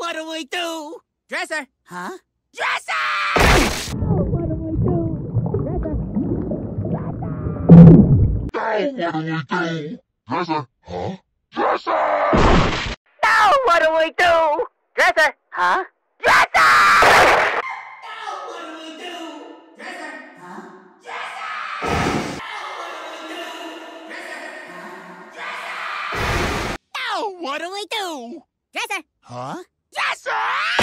what do we do? Dresser! Huh? Dresser! Oh, what do we do? Dresser! Now what do we do? Dresser? Huh? Dresser! Now what do we do? Dresser! Huh? Dresser! Now what do we do? Dresser! Huh? Dresser! Now what do we do? Dresser! Huh? Dresser!